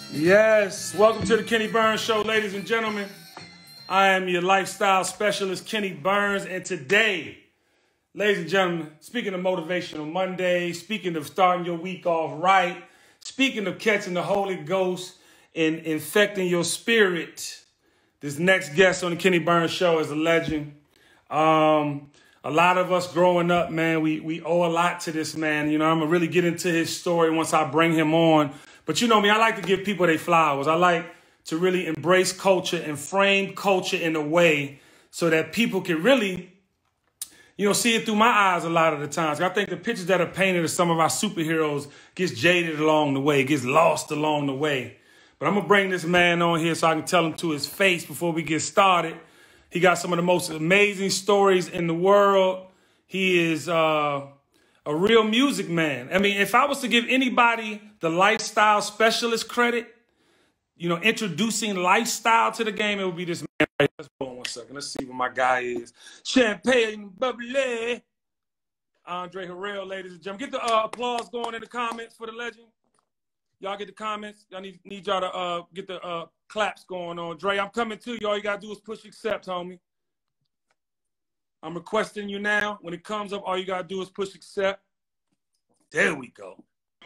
Yes, welcome to the Kenny Burns Show, ladies and gentlemen. I am your lifestyle specialist, Kenny Burns, and today, ladies and gentlemen, speaking of Motivational Monday, speaking of starting your week off right, speaking of catching the Holy Ghost and infecting your spirit, this next guest on the Kenny Burns Show is a legend. A lot of us growing up, man, we owe a lot to this man. You know, I'm going to really get into his story once I bring him on. But you know me, I like to give people their flowers. I like to really embrace culture and frame culture in a way so that people can really, see it through my eyes a lot of the times. I think the pictures that are painted of some of our superheroes gets jaded along the way, gets lost along the way. But I'm going to bring this man on here so I can tell him to his face before we get started. He got some of the most amazing stories in the world. He is a real music man. I mean, if I was to give anybody the lifestyle specialist credit, introducing lifestyle to the game, it would be this man. Let's hold on 1 second. Let's see what my guy is. Champagne bubbly. Andre Harrell, ladies and gentlemen. Get the applause going in the comments for the legend. Y'all get the comments. Y'all need y'all to get the claps going on. Dre, I'm coming to you. All you got to do is push accept, homie. I'm requesting you now. When it comes up, all you got to do is push accept. There we go.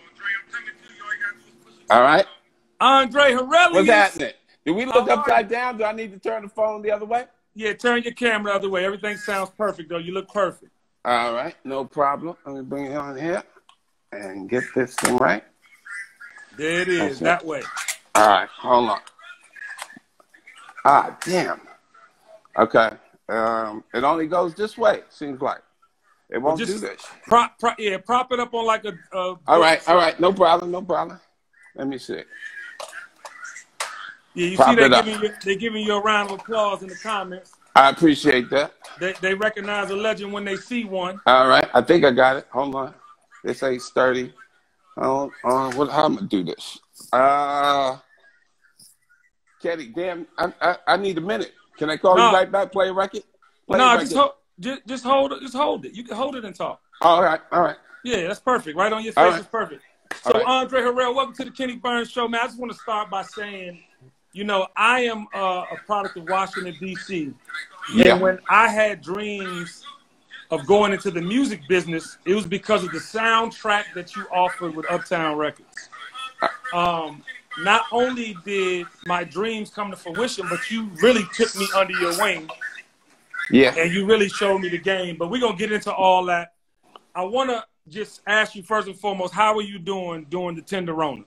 All right. Andre Harrell. What's happening? Do we look upside down? Do I need to turn the phone the other way? Yeah, turn your camera the other way. Everything sounds perfect, though. You look perfect. All right. No problem. Let me bring it on here and get this thing right. There it is. That way. All right. Hold on. Ah, damn. Okay. It only goes this way, seems like. It won't do this. Prop it up on like a all right. No problem. Let me see. Yeah, you see they're giving you a round of applause in the comments. I appreciate that. They recognize a legend when they see one. All right. I think I got it. Hold on. This ain't sturdy. How am I gonna do this? Kenny, damn, I need a minute. Can I call you right back? Play a record? Just hold it. You can hold it and talk. All right. Yeah, that's perfect. Right on your face is perfect. So, right. Andre Harrell, welcome to the Kenny Burns Show, man. I just want to start by saying, I am a product of Washington, D.C. Yeah. And when I had dreams of going into the music business, it was because of the soundtrack that you offered with Uptown Records. Not only did my dreams come to fruition, but you really took me under your wing. Yeah. And you really showed me the game. But we're going to get into all that. I want to just ask you first and foremost, how are you doing during the Tenderona?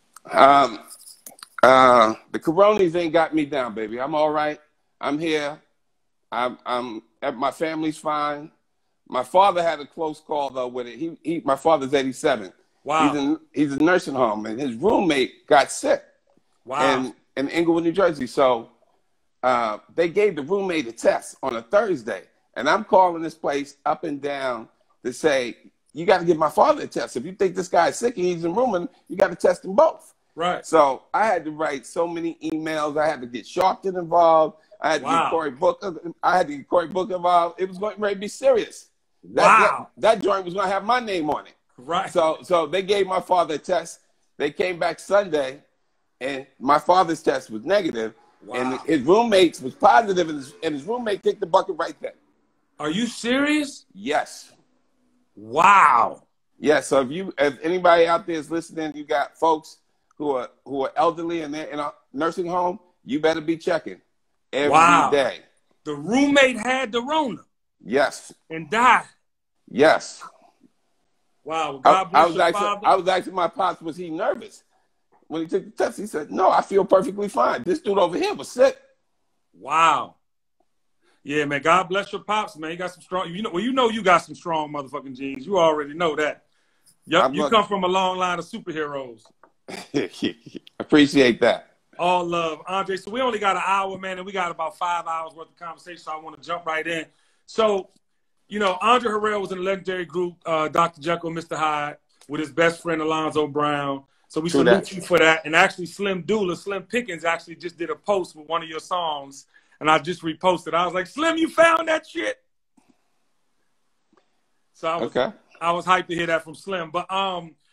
The Coronas ain't got me down, baby. I'm all right. I'm here. My family's fine. My father had a close call though with it. My father's 87. Wow. He's in nursing home, and his roommate got sick. Wow. In Englewood, New Jersey. So they gave the roommate a test on a Thursday, and I'm calling this place up and down to say, you got to give my father a test. If you think this guy's sick and he's in room, and you got to test them both. Right. So I had to write so many emails. I had to get Sharpton involved. I had to get Cory Booker involved. It was going to be serious. That joint was going to have my name on it. Right. So they gave my father a test. They came back Sunday, and my father's test was negative, and his roommate's was positive, and his roommate kicked the bucket right then. Are you serious? Yes. Wow. Yeah. So if anybody out there is listening, you got folks who are elderly and they're in a nursing home, you better be checking every day. The roommate had the Rona. Yes. And died. Yes. Wow. God bless your father. I was asking my pops, was he nervous? When he took the test, he said, no, I feel perfectly fine. This dude over here was sick. Wow. Yeah, man. God bless your pops, man. You got some strong. You got some strong motherfucking genes. You already know that. You come from a long line of superheroes. Appreciate that. All love, Andre. So we only got an hour, man, and we got about 5 hours worth of conversation. So I want to jump right in. So, Andre Harrell was in a legendary group, Dr. Jekyll and Mr. Hyde, with his best friend Alonzo Brown. So we salute you for that. And actually, Slim Pickens actually just did a post with one of your songs. And I just reposted. I was like, Slim, you found that shit? So I was hyped to hear that from Slim. But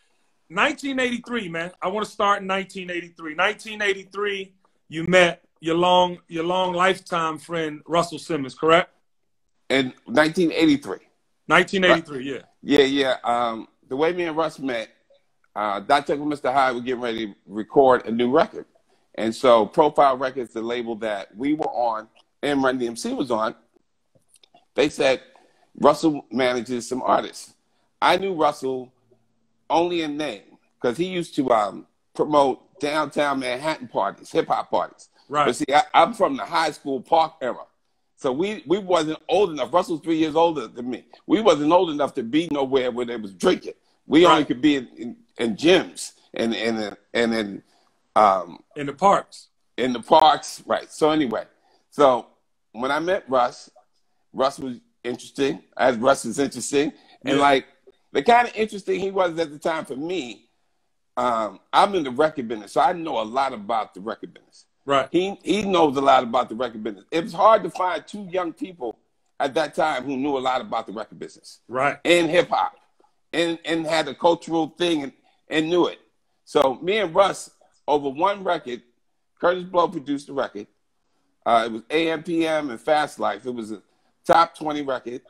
1983, man. I want to start in 1983. 1983, you met your long lifetime friend Russell Simmons, correct? In 1983. 1983, yeah. Yeah. The way me and Russ met, Dr. Mr. Hyde was getting ready to record a new record. And so Profile Records, the label that we were on and Run DMC was on, they said, Russell manages some artists. I knew Russell only in name because he used to promote downtown Manhattan parties, hip-hop parties. Right. But see, I'm from the high school park era. So we wasn't old enough. Russell's 3 years older than me. We wasn't old enough to be nowhere where they was drinking. We only could be in gyms and in the parks. In the parks, right. So anyway, so when I met Russ was interesting, as Russ is interesting. And like the kind of interesting he was at the time for me, I'm in the record business, so I know a lot about the record business. Right. He knows a lot about the record business. It was hard to find two young people at that time who knew a lot about the record business. Right. And hip hop. And had a cultural thing and knew it. So me and Russ, over one record, Curtis Blow produced the record. It was AM, PM, and Fast Life. It was a top 20 record.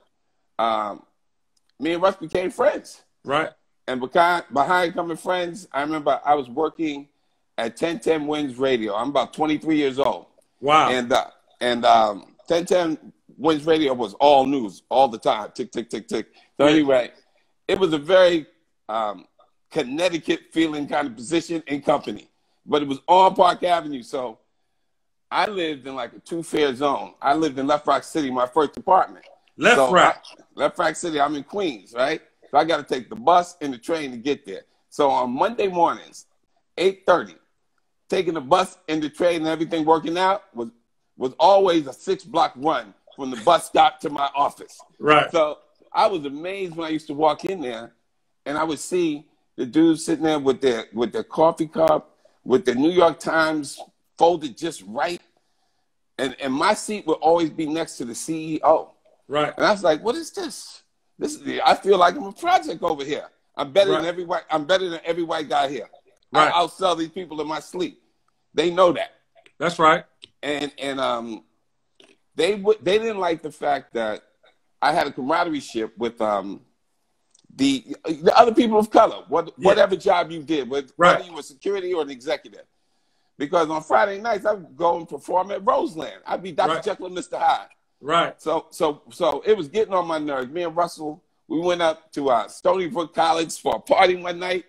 Me and Russ became friends. Right. And behind coming friends, I remember I was working at 1010 Wins Radio. I'm about 23 years old. Wow. And 1010 Wins Radio was all news all the time. Tick, tick, tick, tick. So anyway, it was a very Connecticut feeling kind of position and company. But it was on Park Avenue. So I lived in like a two-fare zone. I lived in Left Rock City, my first apartment. Left Rock City, I'm in Queens, right? So I got to take the bus and the train to get there. So on Monday mornings, 8:30, taking the bus and the train and everything working out was always a 6-block run from the bus stop to my office. Right. So I was amazed when I used to walk in there and I would see the dudes sitting there with their coffee cup, with the New York Times folded just right. And my seat would always be next to the CEO. Right. And I was like, what is this? I feel like I'm a project over here. I'm better than every white guy here. Right. I'll sell these people in my sleep. They know that. That's right. And they didn't like the fact that I had a camaraderie with the other people of color, whatever job you did, whether you were security or an executive. Because on Friday nights, I would go and perform at Roseland. I'd be Dr. Jekyll and Mr. Hyde. Right. So it was getting on my nerves. Me and Russell, we went up to Stony Brook College for a party one night,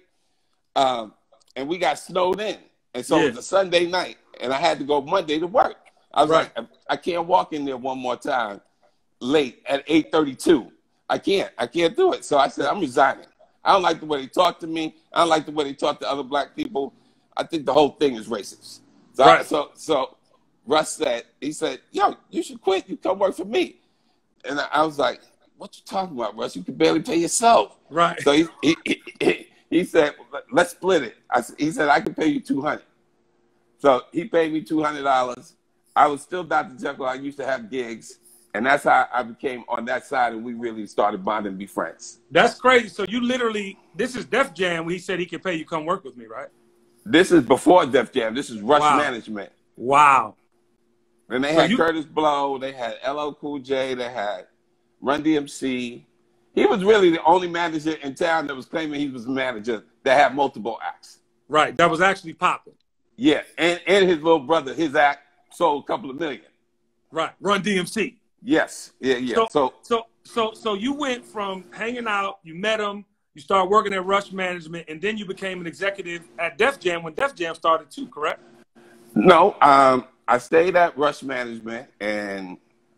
and we got snowed in. And so it was a Sunday night, and I had to go Monday to work. I was like, I can't walk in there one more time late at 8:32. I can't do it. So I said, I'm resigning. I don't like the way they talk to me. I don't like the way they talk to other black people. I think the whole thing is racist. So Russ said, yo, you should quit. You come work for me. And I was like, what you talking about, Russ? You can barely pay yourself. Right. So he said, let's split it. He said, I can pay you $200. So he paid me $200. I was still Dr. Jekyll. I used to have gigs. And that's how I became on that side, and we really started bonding and be friends. That's crazy. So you literally, this is Def Jam when he said he could pay you come work with me, right? This is before Def Jam. This is Rush Management. Wow. And they had Curtis Blow. They had LL Cool J. They had Run DMC. He was really the only manager in town that was claiming he was a manager that had multiple acts. Right. That was actually popping. Yeah. And his little brother, his act sold a couple of million. Right. Run DMC. Yes. Yeah. So you went from hanging out, you met him, you started working at Rush Management, and then you became an executive at Def Jam when Def Jam started too, correct? No, I stayed at Rush Management, and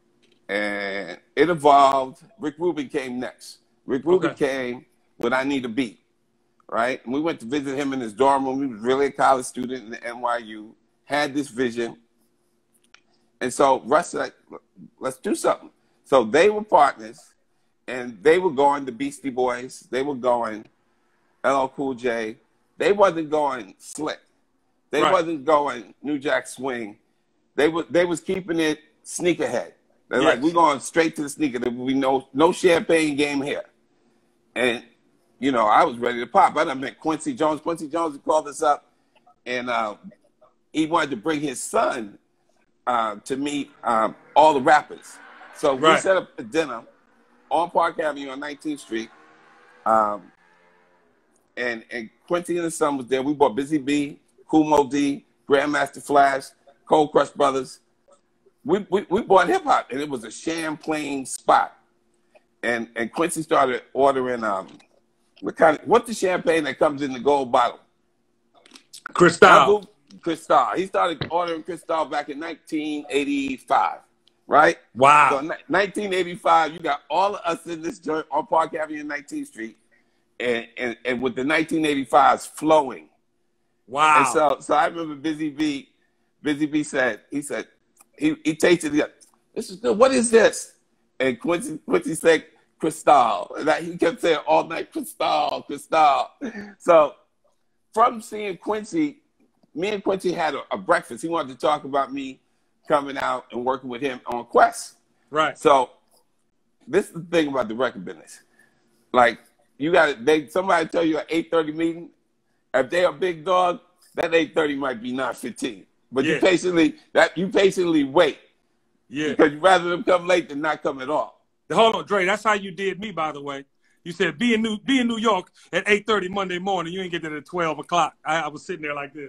it evolved. Rick Rubin came next. Rick Rubin came when I Need a Beat, right? And we went to visit him in his dorm room. He was really a college student in NYU, had this vision. And so Russ said, let's do something. So they were partners, and they were going the Beastie Boys. They were going LL Cool J. They wasn't going Slick. They wasn't going New Jack Swing. They was keeping it sneakerhead. They're like, we're going straight to the sneaker. There will be no champagne game here. And, you know, I was ready to pop. I done met Quincy Jones. Quincy Jones called us up, and he wanted to bring his son to meet all the rappers. So we set up a dinner on Park Avenue on 19th Street. And Quincy and his son was there. We brought Busy B, Kool Moe Dee, Grandmaster Flash, Cold Crush Brothers. We bought hip hop, and it was a Champlain spot. And Quincy started ordering what's the champagne that comes in the gold bottle? Cristal. Cristal. He started ordering Cristal back in 1985, right? Wow. So 1985, you got all of us in this joint on Park Avenue and 19th Street, and with the 1985s flowing. Wow. And so I remember Busy B said, he tasted it. This is good. What is this? And Quincy said, Cristal. And he kept saying all night, Cristal, Cristal. So from seeing Quincy, me and Quincy had a breakfast. He wanted to talk about me coming out and working with him on Quest. Right. So this is the thing about the record business. Like, somebody tell you an 8:30 meeting, if they a big dog, that 8:30 might be 9:15. But you patiently wait. Yeah. Because you'd rather them come late than not come at all. Hold on, Dre. That's how you did me, by the way. You said be in New York at 8:30 Monday morning. You ain't getting there at 12 o'clock. I was sitting there like this.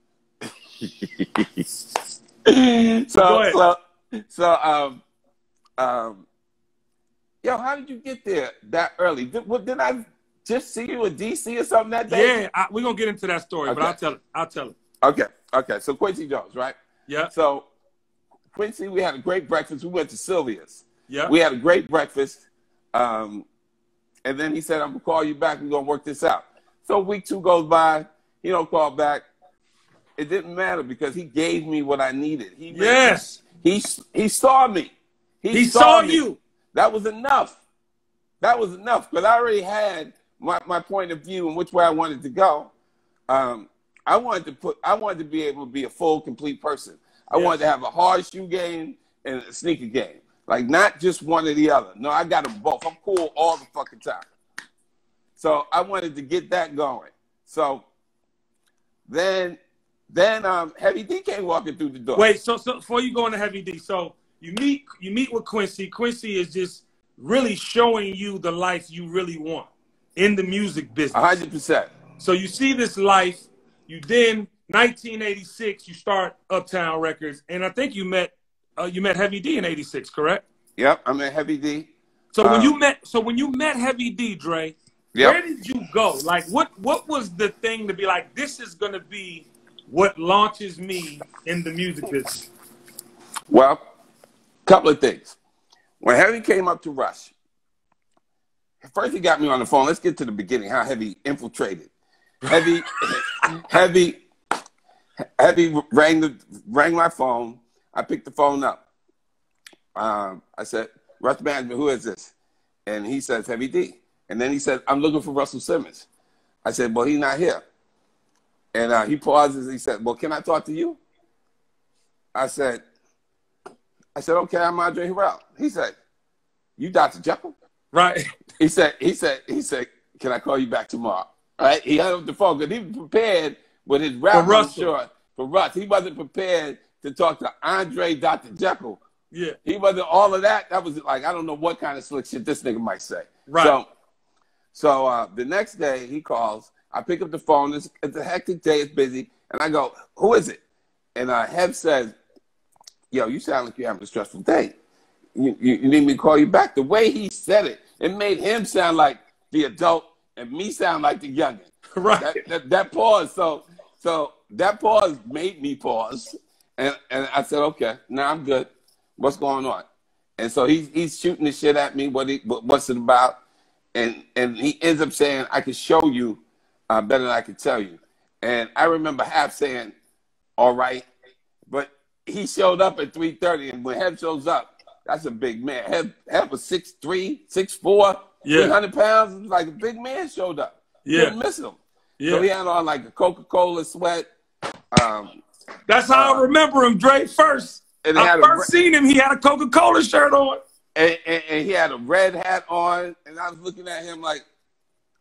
Yo, how did you get there that early? Did I just see you in D.C. or something that day? Yeah, we're gonna get into that story, but I'll tell it. Okay. So Quincy Jones, right? Yeah. So Quincy, we had a great breakfast. We went to Sylvia's. Yeah. We had a great breakfast. And then he said, I'm gonna call you back. We're gonna work this out. So week 2 goes by. He don't call back. It didn't matter because he gave me what I needed. He saw me. He saw me. You. That was enough. That was enough because I already had my point of view and which way I wanted to go. I wanted to be able to be a full, complete person. I wanted to have a hard shoe game and a sneaker game. Like, not just one or the other. No, I got them both. I'm cool all the fucking time. So I wanted to get that going. So then Heavy D came walking through the door. Wait, so before you go into Heavy D, so you meet with Quincy. Quincy is just really showing you the life you really want in the music business. 100%. So you see this life. You then 1986 you start Uptown Records, and I think you met Heavy D in '86, correct? Yep, I met Heavy D. So when you met Heavy D, Dre, where did you go? Like, what was the thing to be like, this is gonna be what launches me in the music business? Well, a couple of things. When Heavy came up to Rush, first he got me on the phone. Let's get to the beginning, how Heavy infiltrated. Heavy rang my phone. I picked the phone up. I said, Rush Management, who is this? And he says, Heavy D. And then he said, I'm looking for Russell Simmons. I said, well, he's not here. And he pauses. He said, well, can I talk to you? I said, okay, I'm Andre Harrell. He said, you Dr. Jekyll? Right. He said, can I call you back tomorrow? All right. He hung up the phone because he was prepared with his rap for Russ. He wasn't prepared to talk to Andre Dr. Jekyll. Yeah. He wasn't all of that. That was like, I don't know what kind of slick shit this nigga might say. Right. So the next day he calls. I pick up the phone. It's a hectic day. It's busy. And I go, who is it? And Hev says, yo, you sound like you're having a stressful day. You need me to call you back? The way he said it, it made him sound like the adult and me sound like the youngin. Right. That pause. So that pause made me pause. And I said, okay, now I'm good. What's going on? And so he's shooting the shit at me, what's it about? And he ends up saying, I can show you better than I can tell you. And I remember Hev saying, all right. But he showed up at 3:30, and when Hev shows up, that's a big man. Hev was 6'3", 6'4", 300 pounds. It was like a big man showed up. You couldn't miss him. Yeah. So he had on like a Coca-Cola sweat. That's how I remember him, Dre, first. And I first seen him, he had a Coca-Cola shirt on. And he had a red hat on, and I was looking at him like,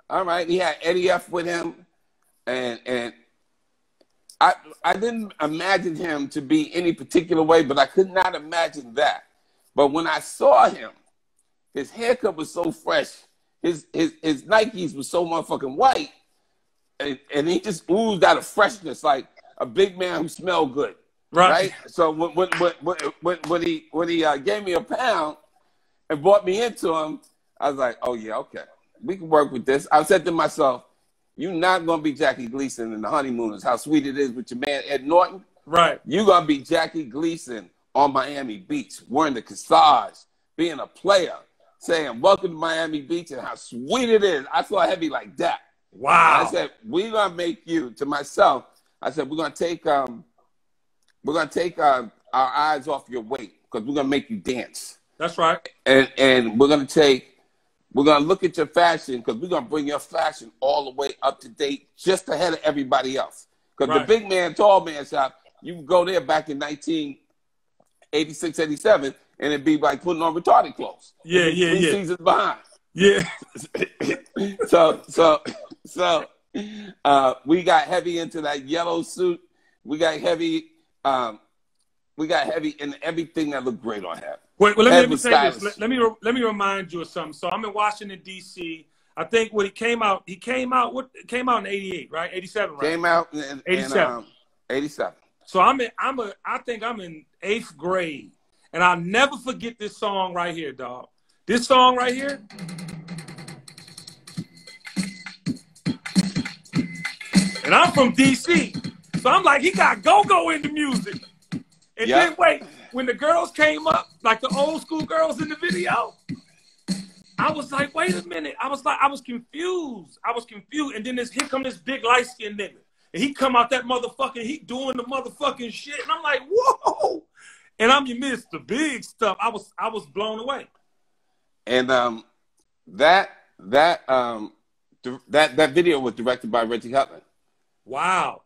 All right. He had Eddie F with him, and I didn't imagine him to be any particular way, but I could not imagine that. But when I saw him, his haircut was so fresh, his Nikes were so motherfucking white, and he just oozed out of freshness like a big man who smelled good. Right. So when he gave me a pound and brought me into him, I was like, oh yeah, okay, we can work with this. I said to myself, you're not gonna be Jackie Gleason in The Honeymooners. How sweet it is with your man Ed Norton. Right. You're gonna be Jackie Gleason on Miami Beach, wearing the corsage, being a player, saying welcome to Miami Beach and how sweet it is. I saw Heavy like that. Wow. And I said, we're gonna make you, to myself, I said, we're gonna take our eyes off your weight because we're gonna make you dance. That's right. And we're gonna look at your fashion because we're gonna bring your fashion all the way up to date, just ahead of everybody else. Because the big man, tall man shop, you can go there back in 1986, 87, and it'd be like putting on retarded clothes. Yeah. Three seasons behind. Yeah. So we got Heavy into that yellow suit. We got Heavy in everything that looked great on him. Wait, well, let me say this. Let me remind you of something. So I'm in Washington D.C. I think when he came out in 88, right? 87, right? Came out in 87. 87. So I think I'm in 8th grade, and I'll never forget this song right here, dog. This song right here. And I'm from D.C., so I'm like, he got go-go in the music. And then wait, when the girls came up, like the old school girls in the video, I was like, wait a minute. I was confused. And then here come this big light-skinned nigga. And he come out that motherfucking, he doing the motherfucking shit. And I'm like, whoa. And I'm your Mr. Big stuff. I was blown away. And that video was directed by Reggie Hutland. Wow.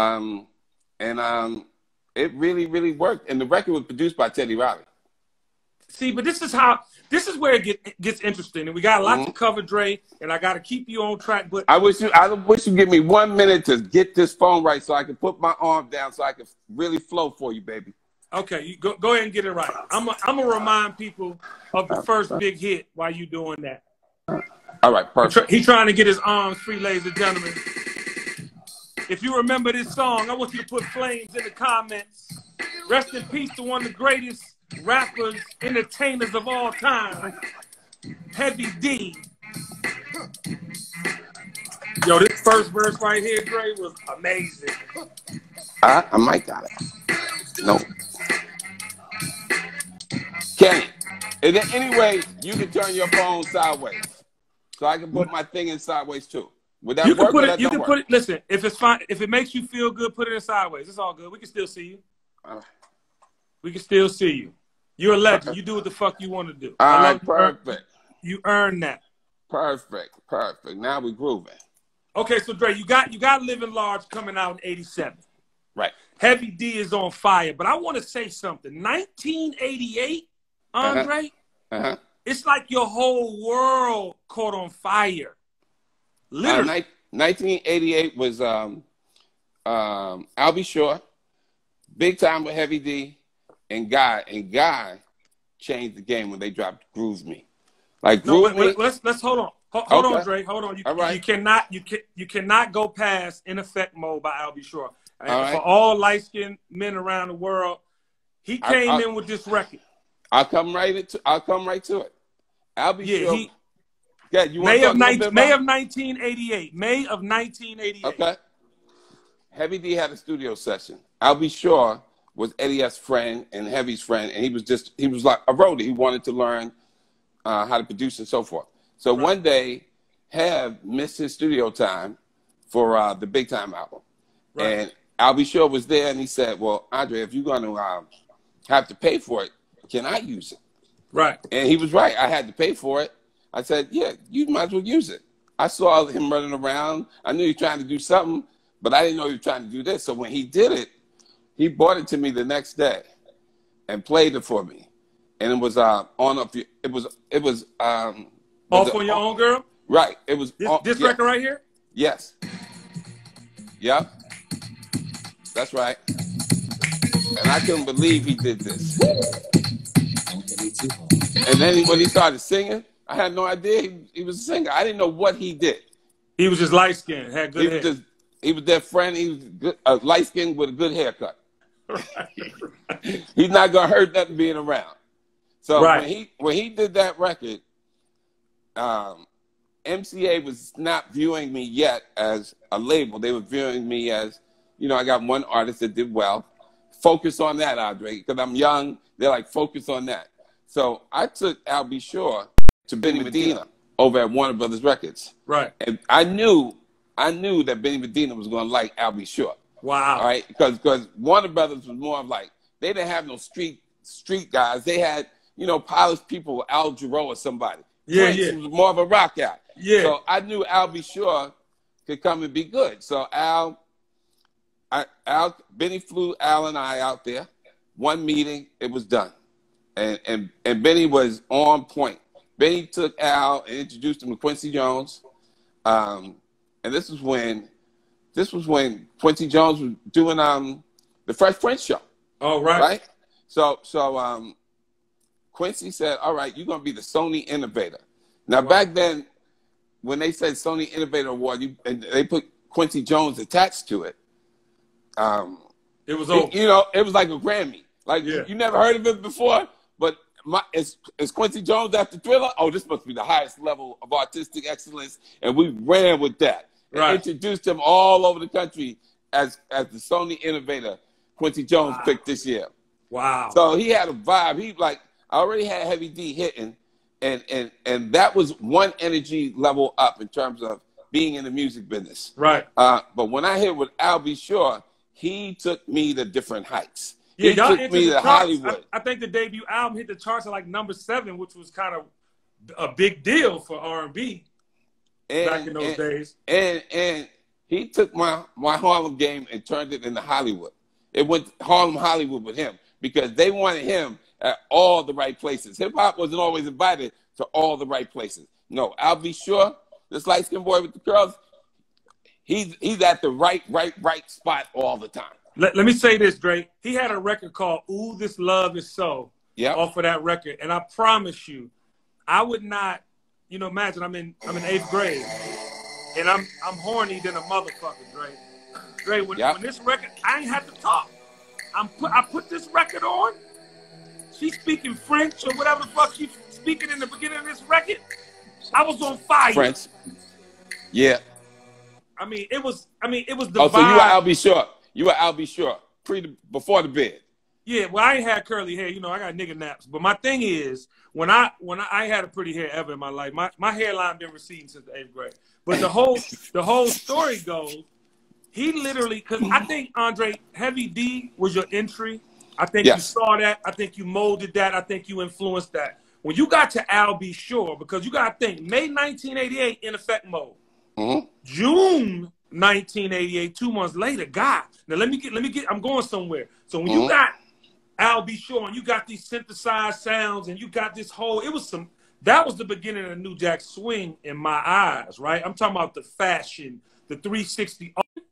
It really, really worked. And the record was produced by Teddy Riley. See, but this is where it gets interesting. And we got a lot to cover, Dre, and I got to keep you on track. But I wish you give me 1 minute to get this phone right so I can put my arm down so I can really flow for you, baby. Okay, you go ahead and get it right. I'm going to remind people of the first big hit while you doing that. All right, perfect. He's trying to get his arms free, ladies and gentlemen. If you remember this song, I want you to put flames in the comments. Rest in peace to one of the greatest rappers, entertainers of all time, Heavy D. Yo, this first verse right here, Dre, was amazing. I might got it. No. Kenny, is there any way you can turn your phone sideways so I can put my thing in sideways too? Would that work? You can put it. Listen, if it's fine, if it makes you feel good, put it in sideways. It's all good. We can still see you. We can still see you. You're a legend. You do what the fuck you want to do. All right, perfect. You earn that. Perfect. Now we grooving. Okay, so Dre, you got Living Large coming out in 87. Right. Heavy D is on fire, but I want to say something. 1988, Andre, it's like your whole world caught on fire. Literally. 1988 was I'll Be Sure, Big Time with Heavy D, and Guy. And Guy changed the game when they dropped Groove Me. Like Groove Me. Let's hold on. Hold on, Dre. Hold on. All right. You cannot go past In Effect Mode by I'll Be Sure. Right. For all light-skinned men around the world, he came in with this record. I'll come right to it. I'll Be Sure. You May of 1988. May of 1988. Okay. Heavy D had a studio session. I'll Be Sure was Eddie F's friend and Heavy's friend, and he was like a roadie. He wanted to learn how to produce and so forth. So one day, Hev missed his studio time for the Big Time album. Right. And I'll Be Sure was there, and he said, well, Andre, if you're going to have to pay for it, can I use it? Right. And he was right. I had to pay for it. I said, yeah, you might as well use it. I saw him running around. I knew he was trying to do something, but I didn't know he was trying to do this. So when he did it, he brought it to me the next day and played it for me. And it was All For Your Own Girl? Right. It was This record right here? Yes. Yep. That's right. And I couldn't believe he did this. And then when he started singing, I had no idea he was a singer. I didn't know what he did. He was just light skinned, had good hair. He was their friend. He was good, light skinned with a good haircut. Right. He's not gonna hurt nothing being around. So right. when he did that record, MCA was not viewing me yet as a label. They were viewing me as, you know, I got one artist that did well. Focus on that, Andre, because I'm young. They're like, focus on that. So I took Al B. Sure to Benny Medina over at Warner Brothers Records. Right. And I knew that Benny Medina was going to like Al B. Sure. Wow. All right, because Warner Brothers was more of like, they didn't have no street guys. They had, you know, polished people, Al Jarreau or somebody. Yeah, Prince was more of a rock guy. Yeah. So I knew Al B. Sure could come and be good. So Benny flew Al and I out there. One meeting, it was done. And Benny was on point. Benny took Al and introduced him to Quincy Jones. And this was when Quincy Jones was doing the Fresh Prince show. Oh, right. Right? So Quincy said, all right, you're going to be the Sony Innovator. Now, back then, when they said Sony Innovator Award, and they put Quincy Jones attached to it, it was over. It was like a Grammy. Like, you never heard of it before, but is Quincy Jones after Thriller? Oh, this must be the highest level of artistic excellence, and we ran with that. And introduced him all over the country as the Sony Innovator Quincy Jones picked this year. Wow. So he had a vibe. He I already had Heavy D hitting, and that was one energy level up in terms of being in the music business. Right. But when I hit with Al B. Sure, he took me to different heights. Yeah, he took me to Hollywood. I think the debut album hit the charts at like #7, which was kind of a big deal for R&B back in those days. And he took my Harlem game and turned it into Hollywood. It went Harlem Hollywood with him because they wanted him at all the right places. Hip hop wasn't always invited to all the right places. No, Al B. Sure, this light skinned boy with the curls, he's at the right spot all the time. Let me say this, Drake. He had a record called "Ooh, This Love Is So" off of that record, and I promise you, I would not. You know, imagine I'm in 8th grade, and I'm horny than a motherfucker, Drake. Drake, when this record, I ain't have to talk. I put this record on. She's speaking French or whatever the fuck she's speaking in the beginning of this record. I was on fire. French. Yeah. I mean, it was the Oh, vibe. so you were Al B. Sure. You were Al B. Sure before the bed. Yeah, well, I ain't had curly hair. You know, I got nigga naps. But my thing is, when I had a pretty hair ever in my life, my hairline been receding since the 8th grade. But the whole story goes, he literally, because I think, Andre, Heavy D was your entry. I think you saw that. I think you molded that. I think you influenced that. When you got to Al B. Sure, because you got to think, May 1988, In Effect Mode. Mm-hmm. June 1988, 2 months later, God. Now let me get. I'm going somewhere. So when you got Al B. Sure and you got these synthesized sounds and you got this whole, that was the beginning of the New Jack Swing in my eyes, right? I'm talking about the fashion, the 360.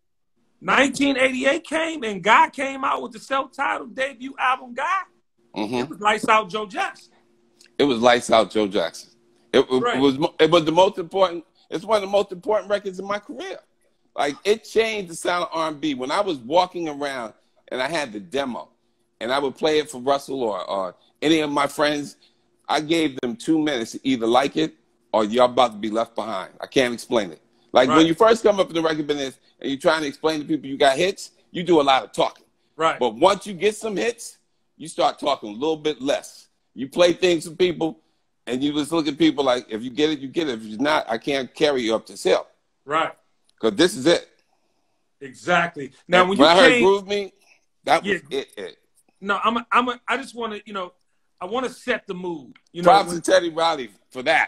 1988 came and Guy came out with the self-titled debut album, Guy. It was Lights Out Joe Jackson. It was Lights Out Joe Jackson. It was the most important. It's one of the most important records in my career. Like, it changed the sound of R&B. When I was walking around and I had the demo and I would play it for Russell or any of my friends, I gave them 2 minutes to either like it or you're about to be left behind. I can't explain it. Like, when you first come up in the record business and you're trying to explain to people you got hits, you do a lot of talking. Right. But once you get some hits, you start talking a little bit less. You play things for people and you just look at people like, if you get it, you get it. If you're not, I can't carry you up this hill. Right. Because this is it. Exactly. Now, when I heard Groove Me, that was it. No, I just want to, I want to set the mood. Props to Teddy Riley for that.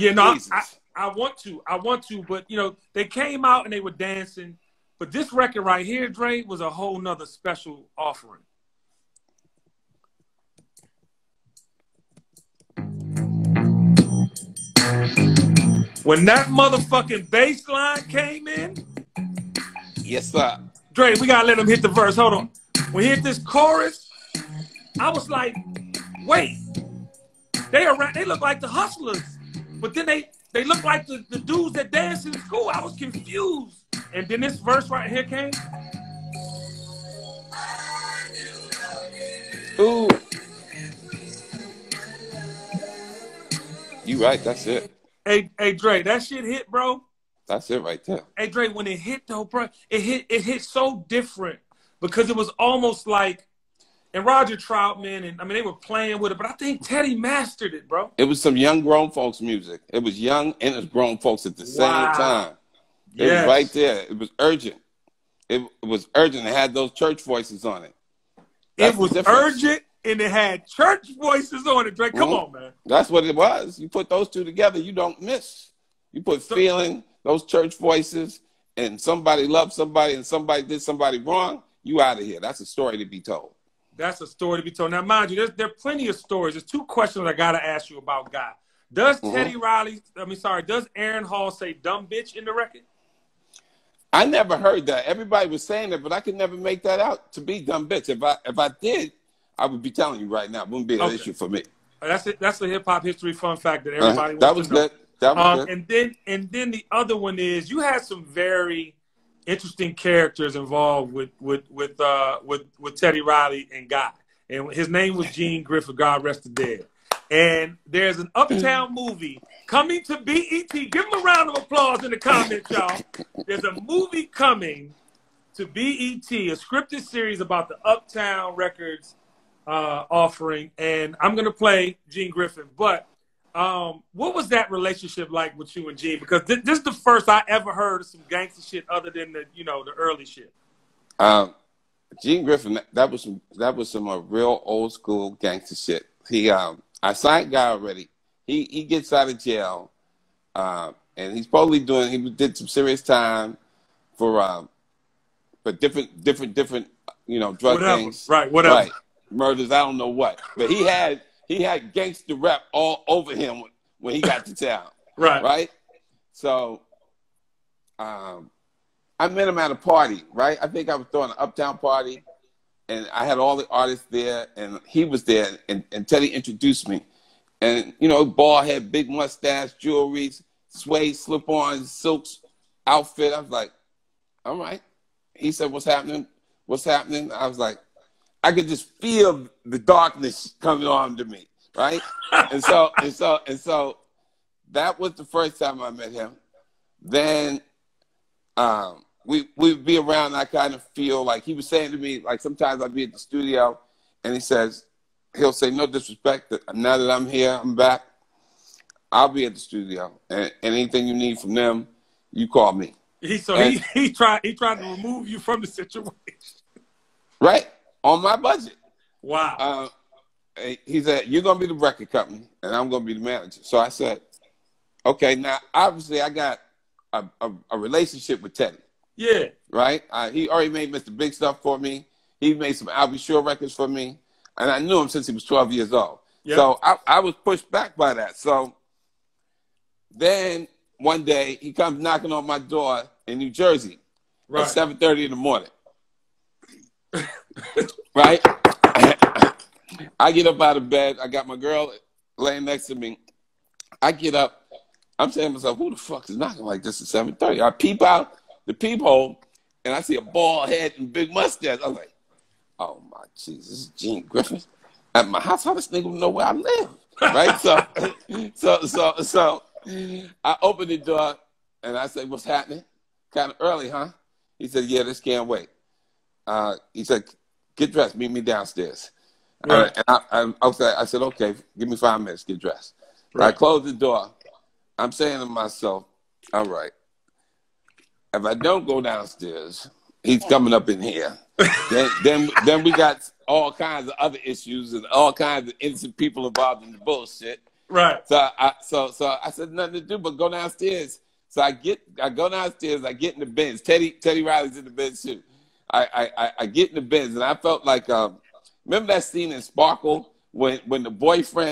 I want to, but they came out and they were dancing. But this record right here, Dre, was a whole nother special offering. When that motherfucking bass line came in, Yes, sir. Dre, we gotta let him hit the verse. Hold on. When he hit this chorus, I was like, wait, they look like the Hustlers, but then they look like the dudes that dance in school. I was confused. And then this verse right here came. Ooh. You right, that's it. Hey, Dre, that shit hit, bro. That's it right there. Hey, Dre, when it hit though, bro, it hit so different because it was almost like, and Roger Troutman, and I mean, they were playing with it, but I think Teddy mastered it, bro. It was some young grown folks music. It was young and it was grown folks at the same time. It was right there. It was urgent. It was urgent. It had those church voices on it. It was urgent and it had church voices on it, Dre. Come on, man. That's what it was. You put those two together, you don't miss. You put feeling, those church voices, and somebody loved somebody and somebody did somebody wrong, you out of here. That's a story to be told. That's a story to be told. Now, mind you, there are plenty of stories. There's two questions I got to ask you about Guy. Does does Aaron Hall say dumb bitch in the record? I never heard that. Everybody was saying it, but I could never make that out to be dumb bitch. If I did, I would be telling you right now. It wouldn't be an issue for me. That's it. That's a hip hop history fun fact that everybody wants that was to know. Good. That was good. And then the other one is you had some very interesting characters involved with Teddy Riley and Guy, and his name was Gene Griffith. God rest the dead. And there's an Uptown movie coming to BET. Give him a round of applause in the comments, y'all. There's a movie coming to BET, a scripted series about the Uptown Records offering, and I'm gonna play Gene Griffith. But what was that relationship like with you and Gene? Because this is the first I ever heard of some gangster shit other than the early shit. Gene Griffith, that was some real old school gangster shit. I signed Guy already. He gets out of jail, and he's probably he did some serious time for different drug things. Right, whatever. Right. Murders, I don't know what. But he had gangster rap all over him when he got to town. Right. Right? So I met him at a party, right? I think I was throwing an Uptown party, and I had all the artists there, and he was there, and Teddy introduced me. And, bald head, big mustache, jewelry, suede slip-ons, silks, outfit. I was like, all right. He said, what's happening? What's happening? I was like, I could just feel the darkness coming on to me, right? and so that was the first time I met him. Then we'd be around, and I kind of feel like he was saying to me, like sometimes I'd be at the studio, and he'll say, no disrespect, now that I'm here, I'm back, I'll be at the studio, and anything you need from them, you call me. He tried to remove you from the situation. Right, on my budget. Wow. He said, you're going to be the record company, and I'm going to be the manager. So I said, okay, now, obviously, I got a relationship with Teddy. Yeah. Right? He already made Mr. Big Stuff for me. He made some I'll Be Sure records for me. And I knew him since he was 12 years old. Yep. So I was pushed back by that. So then one day, he comes knocking on my door in New Jersey at 7:30 in the morning. Right? I get up out of bed. I got my girl laying next to me. I get up. I'm saying to myself, who the fuck is knocking like this at 7:30? I peep out the peephole, and I see a bald head and big mustache. I was like, oh, my Jesus, this is Gene Griffith at my house. How this nigga know where I live? Right? So I opened the door, and I said, what's happening? Kind of early, huh? He said, yeah, this can't wait. He said, get dressed, meet me downstairs. Right. And I said, okay, give me 5 minutes, get dressed. Right. I closed the door. I'm saying to myself, all right, if I don't go downstairs, he's coming up in here. then we got all kinds of other issues and all kinds of innocent people involved in the bullshit. Right. So I said nothing to do but go downstairs. So I go downstairs, I get in the Benz. Teddy Riley's in the Benz too. I get in the Benz, and I felt like remember that scene in Sparkle when the boyfriend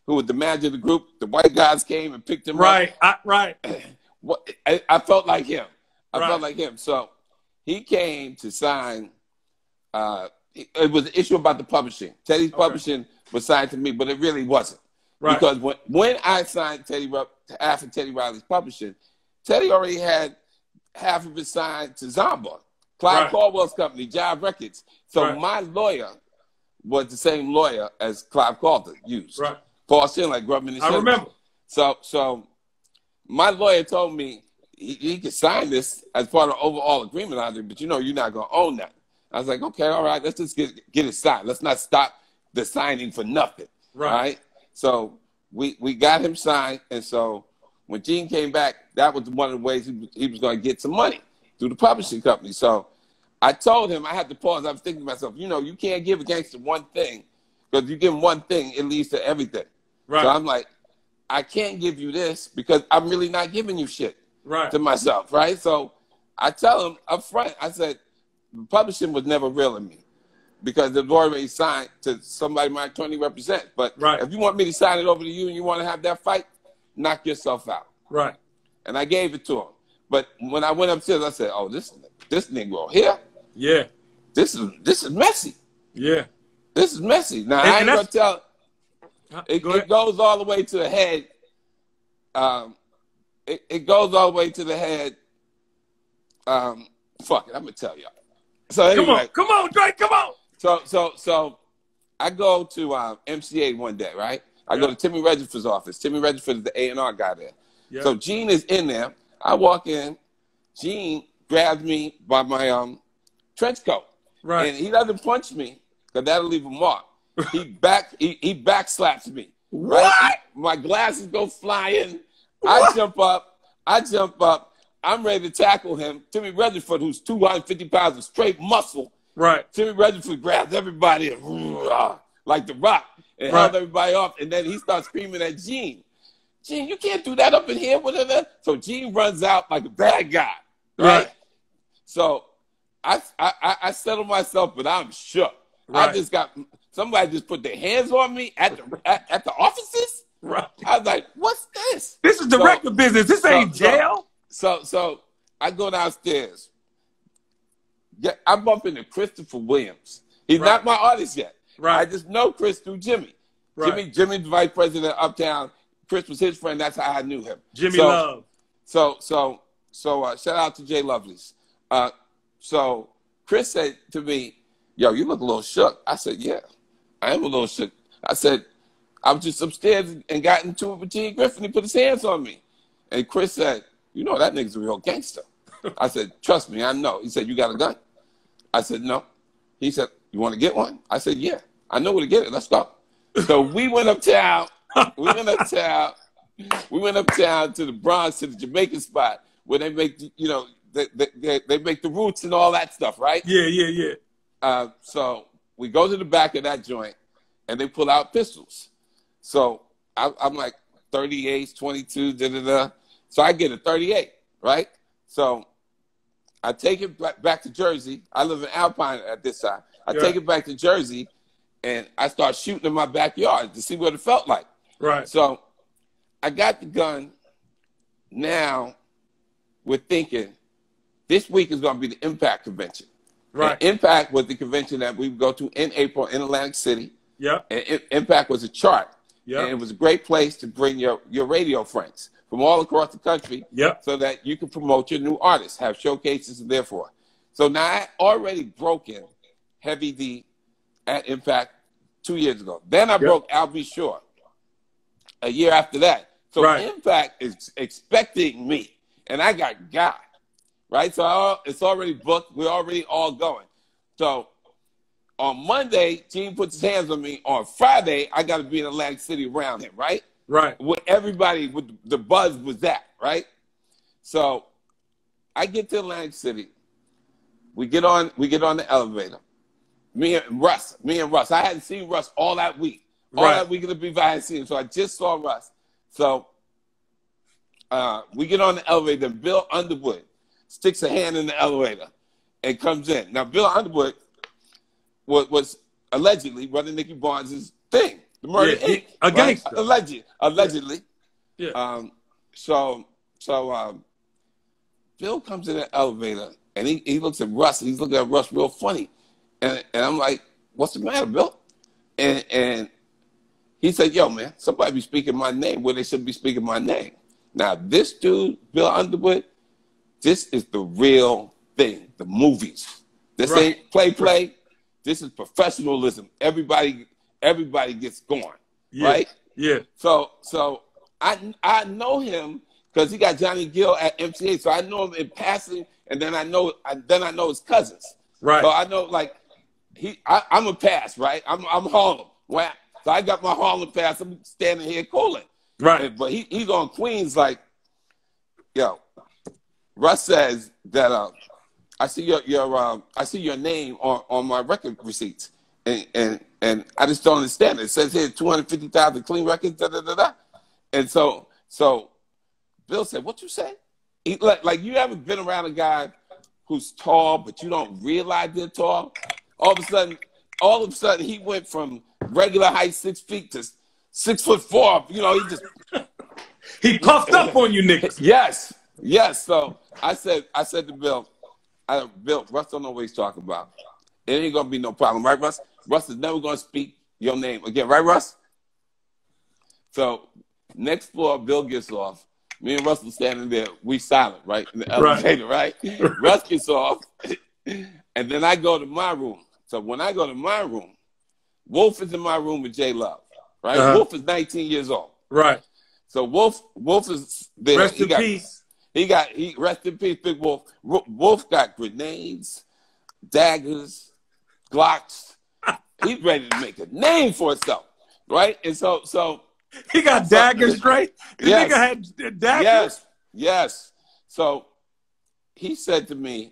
who was the manager of the group, the white guys came and picked him right. up. Right. I felt like him. I Right. felt like him. So he came to sign. It was an issue about the publishing. Teddy's publishing was signed to me, but it really wasn't. Right. Because when I signed half of Teddy Riley's publishing, Teddy already had half of it signed to Zomba, Clive Caldwell's company, Jive Records. So my lawyer was the same lawyer as Clive Caldwell used. Right. Paul Schindler, Grubman and Schindler. I remember. So my lawyer told me he could sign this as part of the overall agreement on it, but you're not going to own that. I was like, okay, all right, let's just get it signed. Let's not stop the signing for nothing. Right. All right? So we got him signed, and so when Gene came back, that was one of the ways he was going to get some money through the publishing company. So I told him, I had to pause. I was thinking to myself, you can't give a gangster one thing, because you give him one thing, it leads to everything. Right. So I'm like, I can't give you this because I'm really not giving you shit to myself, right? So I tell him up front, I said, publishing was never real in me because it was already signed to somebody my attorney represents. But if you want me to sign it over to you and you want to have that fight, knock yourself out. Right. And I gave it to him. But when I went upstairs, I said, oh, this Negro here? Yeah. This is messy. Yeah. This is messy. Now, I ain't going to tell. It goes all the way to the head. It goes all the way to the head. Fuck it, I'm going to tell y'all. So anyway, come on, Drake, come on. So I go to MCA one day, right? I go to Timmy Regisford's office. Timmy Regisford is the A&R guy there. Yep. So Gene is in there. I walk in. Gene grabs me by my trench coat. Right. And he doesn't punch me because that'll leave a mark. He back slaps me. Right? What? My glasses go flying. What? I jump up. I'm ready to tackle him. Timmy Regisford, who's 250 pounds of straight muscle. Right. Timmy Regisford grabs everybody and, like The Rock and held everybody off. And then he starts screaming at Gene. Gene, you can't do that up in here. Whatever. So Gene runs out like a bad guy. Right. So I settled myself, but I'm shook. Right. Somebody just put their hands on me at the offices. Right. I was like, what's this? This is the record business. This ain't jail. So I go downstairs. Yeah, I bump into Christopher Williams. He's not my artist yet. Right. I just know Chris through Jimmy. Right. Jimmy's the vice president of Uptown. Chris was his friend. That's how I knew him. Jimmy Love. So shout out to Jay Lovelace. So Chris said to me, yo, you look a little shook. I said, yeah, I am a little shook. I said, I was just upstairs and got into it with Gene Griffin. He put his hands on me. And Chris said, that nigga's a real gangster. I said, trust me, I know. He said, you got a gun? I said, no. He said, you want to get one? I said, yeah, I know where to get it. Let's go. So we went uptown. We went uptown to the Bronx, to the Jamaican spot where they make, they make the roots and all that stuff, right? Yeah. So we go to the back of that joint, and they pull out pistols. So I'm like 38, 22, da-da-da. So I get a 38, right? So I take it back to Jersey. I live in Alpine at this time. I take it back to Jersey, and I start shooting in my backyard to see what it felt like. Right. So I got the gun. Now we're thinking this week is going to be the Impact Convention. Right. And Impact was the convention that we would go to in April in Atlantic City. Yeah. And Impact was a chart. Yeah. And it was a great place to bring your radio friends from all across the country. Yep. So that you can promote your new artists, have showcases and therefore. So now I already broken Heavy D at Impact 2 years ago. Then I broke Al B. Shore a year after that. So Impact is expecting me, and I got right? So it's already booked. We're already all going. So on Monday, Gene puts his hands on me. On Friday, I got to be in Atlantic City around him, right? Right. With everybody, with the buzz was that, right? So I get to Atlantic City. We get on the elevator. Me and Russ. I hadn't seen Russ all that week. All that week of the beef, I hadn't seen him. So I just saw Russ. So we get on the elevator. Bill Underwood sticks a hand in the elevator and comes in. Now, Bill Underwood was allegedly running Nicky Barnes' thing. The Murder Yeah, Inc. a gangster. Allegedly. Yeah. So Bill comes in the elevator and he looks at Russ. And he's looking at Russ real funny, and I'm like, "What's the matter, Bill?" And he said, "Yo, man, somebody be speaking my name where they shouldn't be speaking my name." Now, this dude, Bill Underwood, this is the real thing. The movies. This ain't play. This is professionalism. Everybody gets going, right? Yeah. So I know him because he got Johnny Gill at MTA. So I know him in passing, and then I know his cousins. Right. So I know like I'm a pass, right? I'm Harlem. Well, so I got my Harlem pass. I'm standing here cooling. Right. But he's on Queens like, yo. Russ says that I see your name on my record receipts, and I just don't understand it. It says here 250,000 clean records, da da da da. And so Bill said, "What you say?" He, like you ever been around a guy who's tall but you don't realize they're tall? All of a sudden he went from regular height 6 feet to 6'4". You know, he puffed up on you niggas. Yes. So I said to Bill, Bill, Russ don't know what he's talking about. It ain't gonna be no problem, right, Russ? Russ is never gonna speak your name again, right, Russ? So next floor, Bill gets off. Me and Russ are standing there. We silent, right, in the elevator, right? Russ gets off, and then I go to my room. So when I go to my room, Wolf is in my room with J Love, right? Wolf is 19 years old, right? So Wolf is there. Rest in peace. He rest in peace, Big Wolf. Wolf got grenades, daggers, Glocks. He's ready to make a name for himself, right? And so he got daggers, right? The nigga had daggers. Yes. So he said to me,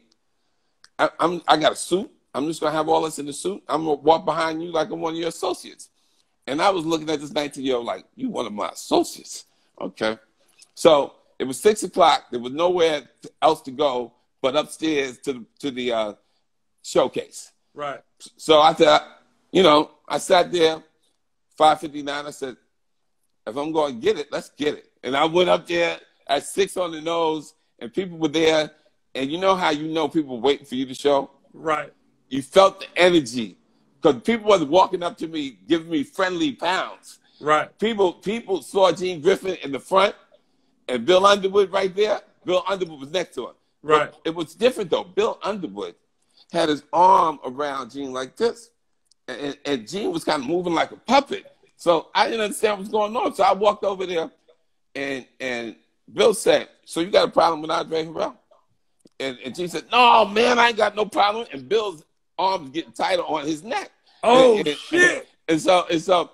I got a suit. I'm just gonna have all this in the suit. I'm gonna walk behind you like I'm one of your associates. And I was looking at this 19-year-old like, you one of my associates. Okay. So it was 6 o'clock. There was nowhere else to go but upstairs to the showcase. Right. So I said, I sat there, 5:59. I said, if I'm going to get it, let's get it. And I went up there at 6 on the nose, and people were there. And you know how people were waiting for you to show? Right. You felt the energy because people wasn't walking up to me, giving me friendly pounds. Right. People saw Gene Griffin in the front and Bill Underwood right there. Bill Underwood was next to him. Right. But it was different, though. Bill Underwood had his arm around Gene like this. And Gene was kind of moving like a puppet. So I didn't understand what was going on. So I walked over there, and Bill said, "So you got a problem with Andre Harrell?" And Gene said, "No, man, I ain't got no problem." And Bill's arms getting tighter on his neck. Oh, shit. And so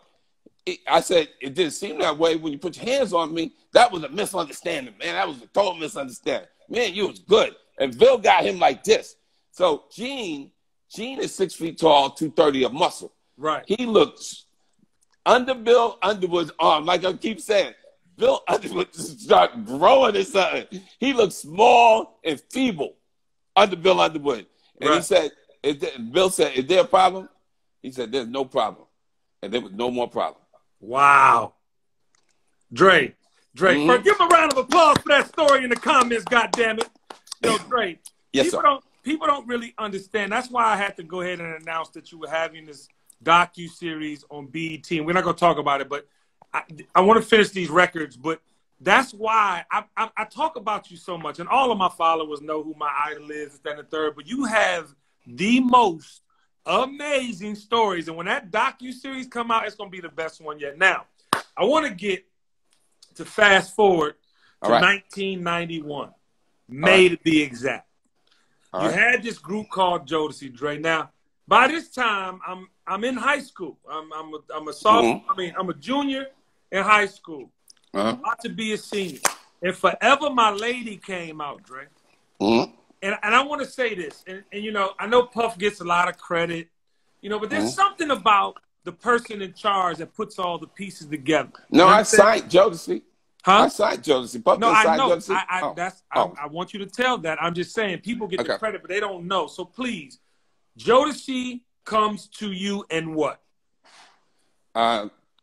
I said, it didn't seem that way when you put your hands on me. That was a misunderstanding, man. That was a total misunderstanding. Man, you was good. And Bill got him like this. So Gene is 6 feet tall, 230 of muscle. Right. He looks under Bill Underwood's arm, like I keep saying. Bill Underwood just started growing or something. He looked small and feeble under Bill Underwood. And he said, Bill said, "Is there a problem?" He said, "There's no problem." And there was no more problem. Wow. Dre, first, give him a round of applause for that story in the comments, goddammit. Yo, Dre, yes, people don't really understand. That's why I had to go ahead and announce that you were having this docu-series on BET. And we're not going to talk about it, but I want to finish these records. But that's why I talk about you so much. And all of my followers know who my idol is, and the third. But you have the most amazing stories. And when that docu-series come out, it's going to be the best one yet. Now, I want to get to fast forward to 1991. May to be exact. You had this group called Jodeci, Dre. Now, by this time, I'm in high school. I'm a sophomore. I'm a junior in high school. About to be a senior. And Forever My Lady came out, Dre. And I want to say this, and I know Puff gets a lot of credit, but there's something about the person in charge that puts all the pieces together. No, I signed Jodeci. Huh? I signed Jodeci. Puff no, I know. Jodeci. I want you to tell that. I'm just saying people get the credit, but they don't know. So please, Jodeci comes to you and what?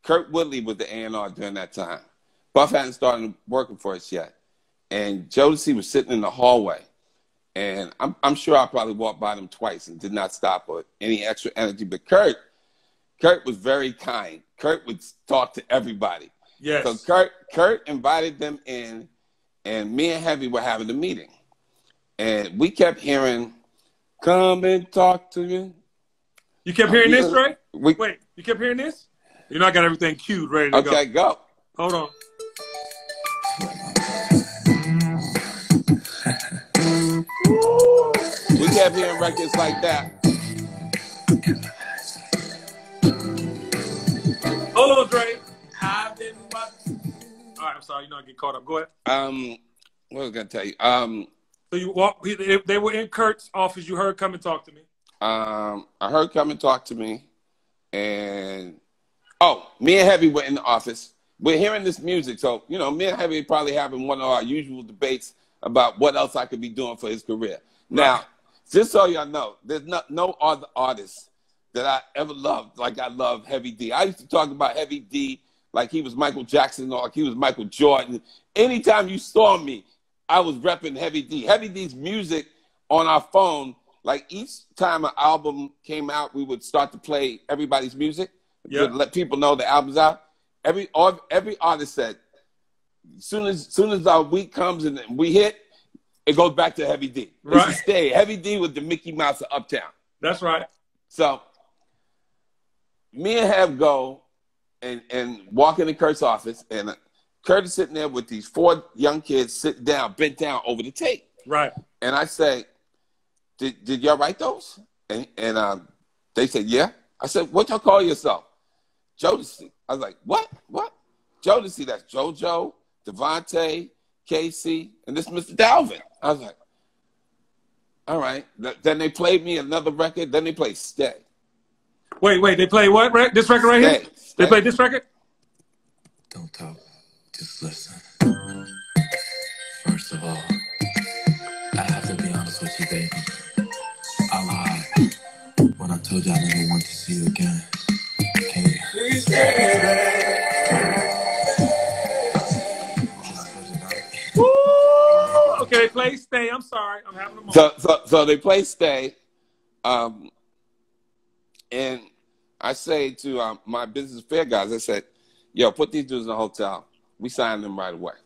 Kurt Woodley was the A&R during that time. Puff hadn't started working for us yet. And Jodeci was sitting in the hallway. And I'm sure I probably walked by them twice and did not stop or any extra energy. But Kurt was very kind. Kurt would talk to everybody. Yes. So Kurt invited them in, and me and Heavy were having a meeting. And we kept hearing, "Come and talk to me." You kept hearing this, right? Wait, you kept hearing this? You know I got everything queued, ready to go. Okay, go. Hold on. We kept hearing records like that. Hold on, Dre. I've been watching. All right, I'm sorry. You know I get caught up. Go ahead. What was I gonna tell you? So you walk. They were in Kurt's office. You heard "Come and Talk to Me." I heard "Come and Talk to Me," and me and Heavy were in the office. We're hearing this music, so me and Heavy probably having one of our usual debates about what else I could be doing for his career. Now, just so y'all know, there's no other artist that I ever loved like I love Heavy D. I used to talk about Heavy D like he was Michael Jackson or like he was Michael Jordan. Anytime you saw me, I was repping Heavy D. Heavy D's music on our phone, like each time an album came out, we would start to play everybody's music to let people know the album's out. Every artist said, as soon as our week comes and we hit, it goes back to Heavy D. Right. It's a stay. Heavy D was the Mickey Mouse of Uptown. That's right. So me and Hev go and walk into Kurt's office, and Kurt is sitting there with these 4 young kids sitting down, bent down over the tape. Right. And I say, did y'all write those? And they said, yeah. I said, what y'all call yourself? Jodeci. I was like, what? Jodeci, that's JoJo, Devontae, Casey, and this Mr. Dalvin. I was like, all right. Then they played me another record. Then they played Stay. Wait, they play what? This record right here? Stay. They played this record? Don't talk, just listen. First of all, I have to be honest with you, baby. I lied when I told you I never want to see you again. Can you? Woo! Okay, they play Stay. I'm sorry. I'm having a moment. So they play Stay. And I say to my business fair guys, I said, yo, put these dudes in a hotel. We signed them right away.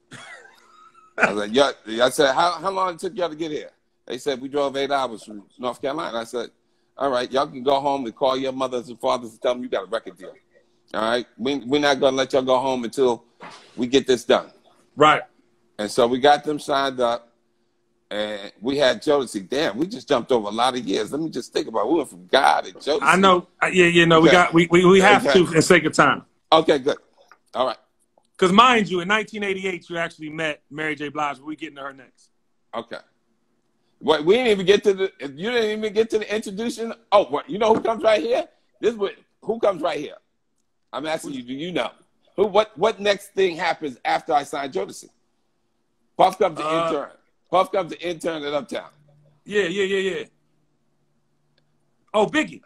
I was like, I said, how long it took y'all to get here? They said, we drove 8 hours from North Carolina. I said, all right, y'all can go home and call your mothers and fathers and tell them you got a record deal. All right? We're not going to let y'all go home until we get this done. Right. And so we got them signed up. And we had Jodeci. Damn, we just jumped over a lot of years. Let me just think about it. We went from God to Jodeci. I know. Okay. We have to in sake of time. Okay, good. All right. Because mind you, in 1988, you actually met Mary J. Blige. But we getting to her next. Okay. What we didn't even get to the. You didn't even get to the introduction. Oh, what? You know who comes right here? Who comes right here? I'm asking you. Do you know who? What next thing happens after I sign Jodeci? Puff comes to intern. Puff comes to intern at Uptown. Yeah. Oh, Biggie.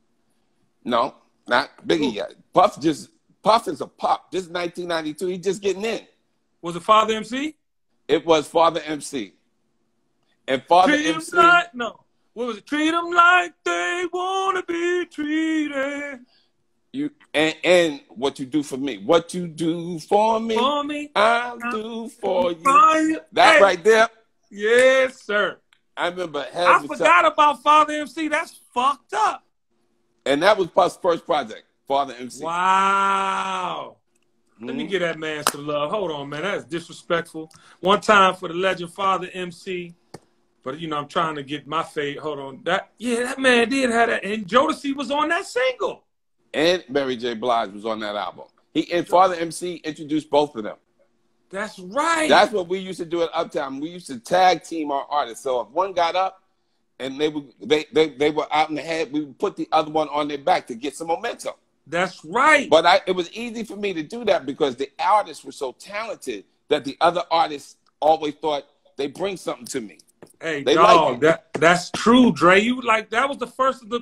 No, not Biggie yet. Puff is a pop. This is 1992. He's just getting in. Was it Father MC? It was Father MC. And Father MC. What was it? Treat them like they want to be treated. And what you do for me. What you do for me. I'll do for you. That right there. Yes, sir. I remember. I forgot about Father MC. That's fucked up. And that was Puff's first project, Father MC. Wow. Let me give that man some love. Hold on, man. That's disrespectful. One time for the legend Father MC. But, I'm trying to get my fate. Hold on. That man did have that. And Jodeci was on that single. And Mary J. Blige was on that album. Father MC introduced both of them. That's right. That's what we used to do at Uptown. We used to tag team our artists. So if one got up and they were out in the head, we would put the other one on their back to get some momentum. That's right. But it was easy for me to do that because the artists were so talented that the other artists always thought they bring something to me. Hey, dog, that's true, Dre. That was the first of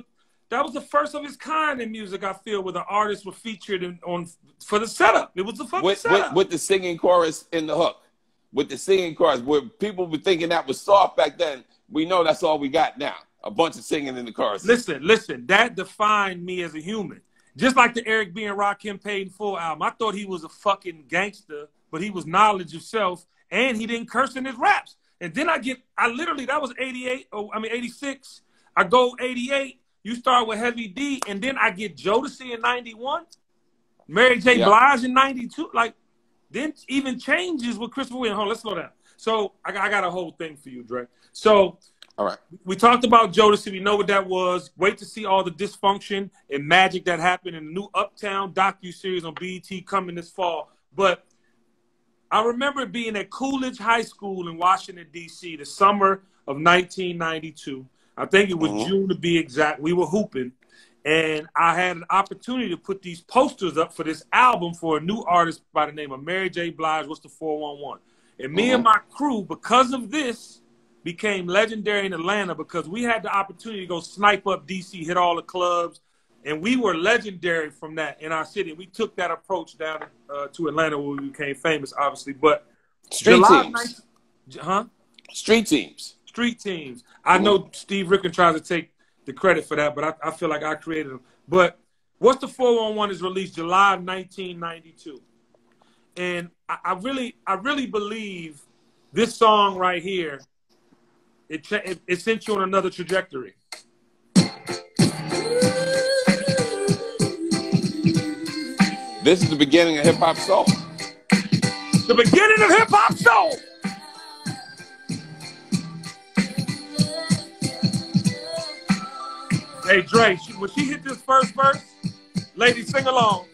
that was the first of its kind in music, I feel, where the artists were featured for the setup. It was the fucking setup. With the singing chorus in the hook. With the singing chorus, where people were thinking that was soft back then, we know that's all we got now. A bunch of singing in the chorus. Listen, that defined me as a human. Just like the Eric B. and Rakim Paid in Full album. I thought he was a fucking gangster, but he was knowledge of self, and he didn't curse in his raps. And then I literally, that was 86. I go 88. You start with Heavy D, and then I get Jodeci in 91, Mary J. Blige in 92. Like, then even changes with Christopher Williams. Hold on, let's slow down. So I got a whole thing for you, Dre. So all right, we talked about Jodeci. We know what that was. Wait to see all the dysfunction and magic that happened in the new Uptown docuseries on BET coming this fall. But I remember being at Coolidge High School in Washington, D.C., the summer of 1992. I think it was June to be exact. We were hooping, and I had an opportunity to put these posters up for this album for a new artist by the name of Mary J. Blige, What's the 411? And me and my crew, because of this, became legendary in Atlanta because we had the opportunity to go snipe up D.C., hit all the clubs, and we were legendary from that in our city. We took that approach down to Atlanta where we became famous, obviously. But Street teams. Street teams. I know Steve Rickon tries to take the credit for that, but I feel like I created them. But What's the 411 is released July of 1992. And I really believe this song right here, it sent you on another trajectory. This is the beginning of hip hop soul. The beginning of hip hop soul. Hey, Dre, when she hit this first verse, ladies, sing along.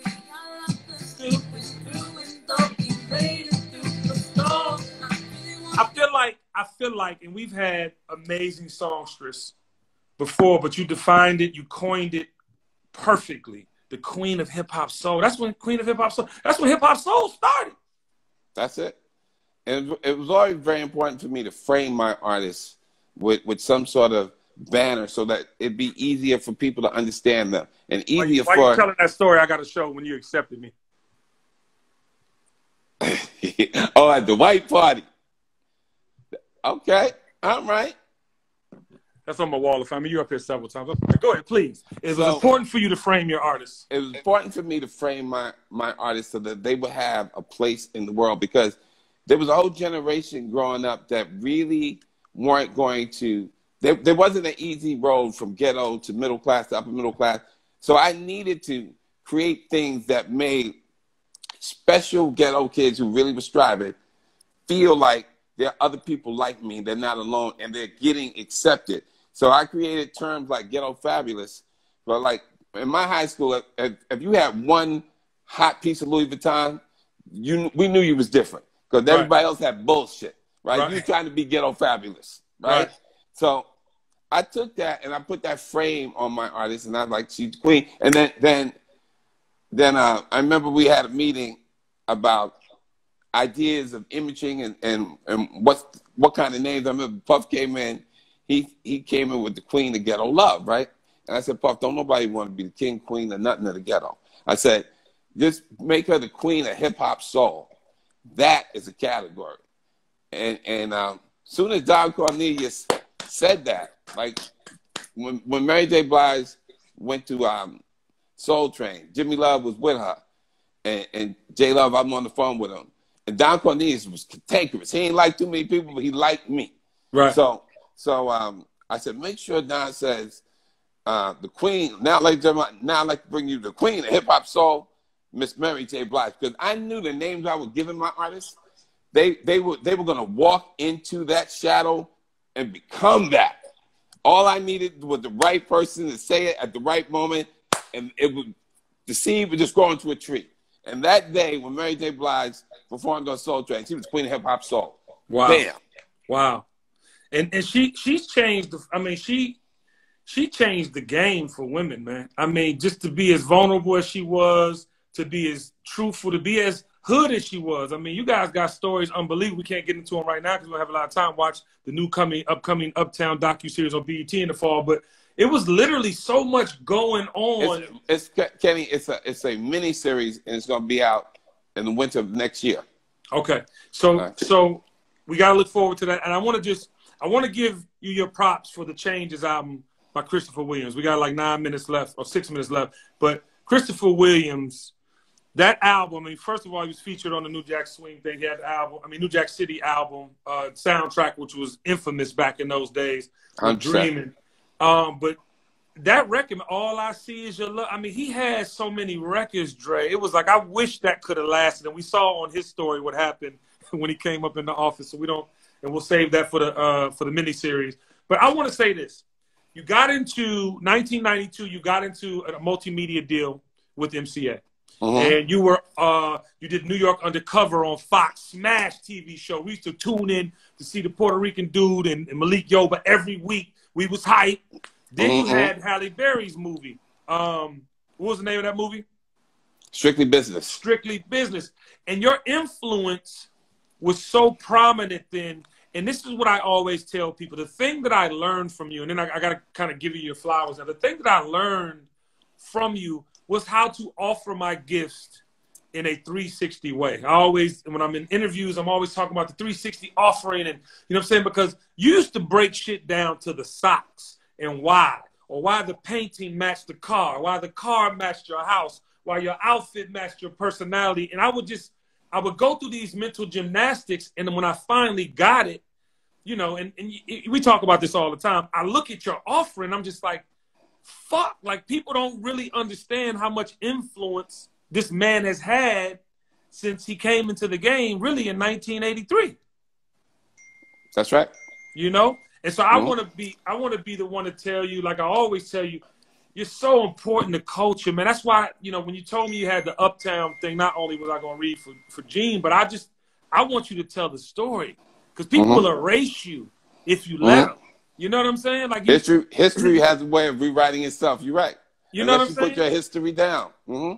I feel like, and we've had amazing songstress before, but you defined it, you coined it perfectly. The queen of hip hop soul. That's when queen of hip hop soul. That's when hip hop soul started. That's it. And it was always very important for me to frame my artists with some sort of banner so that it'd be easier for people to understand them and easier why you telling that story? I got to show when you accepted me. Oh, at the white party. Okay, all right. That's on my wall. If I mean, you're up here several times. Go ahead, please. It was important for you to frame your artists. It was important for me to frame my artists so that they would have a place in the world, because there was a whole generation growing up that really weren't going to, there wasn't an easy road from ghetto to middle class to upper middle class. So I needed to create things that made special ghetto kids who really were striving feel like there are other people like me. They're not alone, and they're getting accepted. So I created terms like ghetto fabulous. But like in my high school, if you had one hot piece of Louis Vuitton, we knew you was different because everybody else had bullshit, right? You trying to be ghetto fabulous, right? So I took that and I put that frame on my artist, and I was like, she's the queen. And then I remember we had a meeting about ideas of imaging and what kind of names. I remember Puff came in. He came in with the queen of ghetto love, right? And I said, Puff, don't nobody want to be the king, queen, or nothing of the ghetto. I said, just make her the queen of hip hop soul. That is a category. And soon as Don Cornelius said that, like when Mary J. Blige went to Soul Train, Jimmy Love was with her, and J Love, I'm on the phone with him. And Don Cornelius was cantankerous. He ain't like too many people, but he liked me. Right. So I said, make sure Don says the queen. Now I'd like to bring you the queen of hip hop soul, Miss Mary J. Blige, because I knew the names I was giving my artists. They were going to walk into that shadow and become that. All I needed was the right person to say it at the right moment, and the seed would just grow into a tree. And that day, when Mary J. Blige performed on Soul Train, she was queen of hip hop soul. Wow. Bam. Wow. And she's changed. She changed the game for women, man. I mean, just to be as vulnerable as she was, to be as truthful, to be as hood as she was. I mean, you guys got stories unbelievable. We can't get into them right now because we don't have a lot of time. Watch the upcoming Uptown docuseries on BET in the fall. But it was literally so much going on. It's Kenny. It's a mini series, and it's going to be out in the winter of next year. Okay, so we got to look forward to that. And I want to give you your props for the Changes album by Christopher Williams. We got like 9 minutes left or 6 minutes left, but Christopher Williams, that album. I mean, first of all, he was featured on the New Jack Swing thing. He had the album. I mean, New Jack City album soundtrack, which was infamous back in those days. I'm dreaming. But that record, All I See Is Your Love. I mean, he had so many records, Dre. It was like, I wish that could have lasted. And we saw on his story what happened when he came up in the office. So we'll save that for the miniseries. But I want to say this. You got into 1992, you got into a multimedia deal with MCA. And you did New York Undercover on Fox, smash TV show. We used to tune in to see the Puerto Rican dude and Malik Yoba every week. We was hyped. Then you had Halle Berry's movie. What was the name of that movie? Strictly Business. Strictly Business. And your influence was so prominent then. And this is what I always tell people. The thing that I learned from you, and then I got to kind of give you your flowers now. The thing that I learned from you was how to offer my gifts in a 360 way. I always, when I'm in interviews, I'm always talking about the 360 offering, and you know what I'm saying? Because you used to break shit down to the socks and why, or why the painting matched the car, why the car matched your house, why your outfit matched your personality. And I would go through these mental gymnastics, and then when I finally got it, you know, and we talk about this all the time, I look at your offering, I'm just like, fuck, like people don't really understand how much influence this man has had since he came into the game, really in 1983. That's right. You know? And so I want to be the one to tell you, like I always tell you, you're so important to culture, man. That's why, you know, when you told me you had the Uptown thing, not only was I going to read for Gene, but I want you to tell the story, because people will erase you if you let them. You know what I'm saying? Like history has a way of rewriting itself. You're right. You know what I'm saying? Put your history down.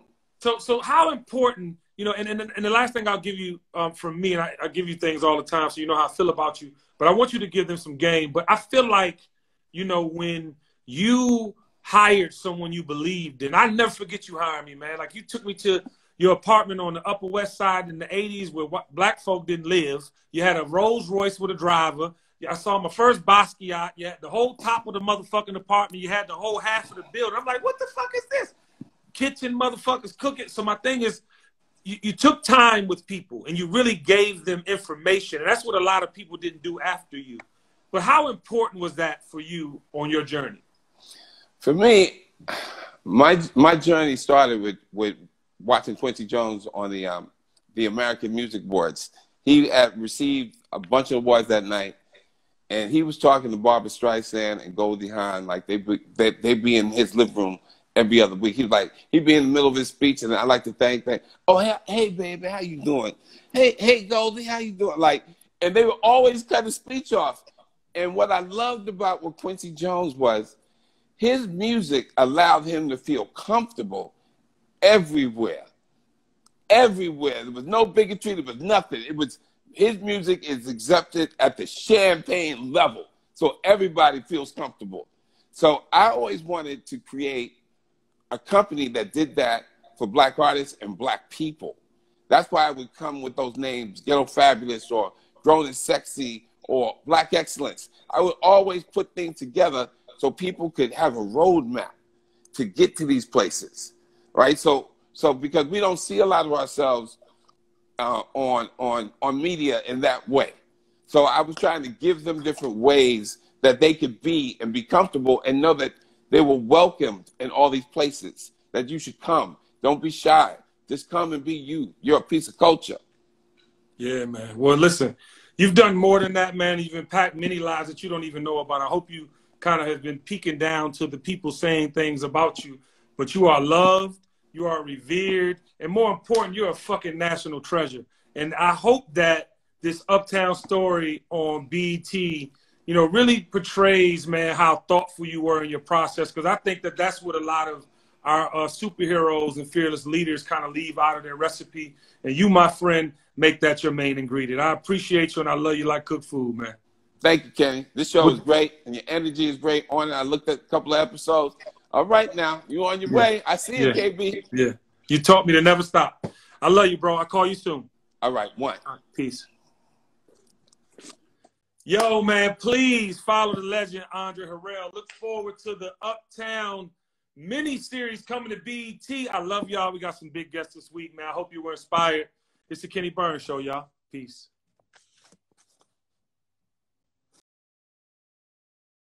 So how important, you know, and the last thing I'll give you from me, and I give you things all the time so you know how I feel about you, but I want you to give them some game. But I feel like, you know, when you hired someone you believed in, I never forget you hiring me, man. Like you took me to your apartment on the Upper West Side in the 80s where black folk didn't live. You had a Rolls Royce with a driver. I saw my first Basquiat. You had the whole top of the motherfucking apartment. You had the whole half of the building. I'm like, what the fuck is this? Kitchen motherfuckers cooking. So my thing is, you took time with people and you really gave them information. And that's what a lot of people didn't do after you. But how important was that for you on your journey? For me, my journey started with watching Quincy Jones on the American Music Awards. He had received a bunch of awards that night. And he was talking to Barbra Streisand and Goldie Hawn like they'd be in his living room every other week. He'd be in the middle of his speech, and I like to thank. Oh, hey, baby, how you doing? Hey, Goldie, how you doing? Like, and they would always cut the speech off. And what I loved about what Quincy Jones was, his music allowed him to feel comfortable everywhere. Everywhere. There was no bigotry. There was nothing. His music is accepted at the champagne level, so everybody feels comfortable. So I always wanted to create a company that did that for black artists and black people. That's why I would come with those names, Ghetto Fabulous or Grown and Sexy or Black Excellence. I would always put things together so people could have a roadmap to get to these places, right? So because we don't see a lot of ourselves on media in that way. So I was trying to give them different ways that they could be and be comfortable and know that they were welcomed in all these places, that you should come. Don't be shy. Just come and be you. You're a piece of culture. Yeah, man. Well, listen, you've done more than that, man. You've impacted many lives that you don't even know about. I hope you kind of have been peeking down to the people saying things about you, but you are loved. You are revered, and more important, you're a fucking national treasure. And I hope that this Uptown Story on BET, you know, really portrays, man, how thoughtful you were in your process, because I think that that's what a lot of our superheroes and fearless leaders kind of leave out of their recipe. And you, my friend, make that your main ingredient. I appreciate you, and I love you like cooked food, man. Thank you, Kenny. This show is great, and your energy is great. On it, I looked at a couple of episodes. All right, now you on your way. I see you, KB. Yeah, you taught me to never stop. I love you, bro. I'll call you soon. All right, one. All right, peace. Yo, man, please follow the legend Andre Harrell. Look forward to the Uptown mini-series coming to BET. I love y'all. We got some big guests this week, man. I hope you were inspired. It's the Kenny Burns Show, y'all. Peace.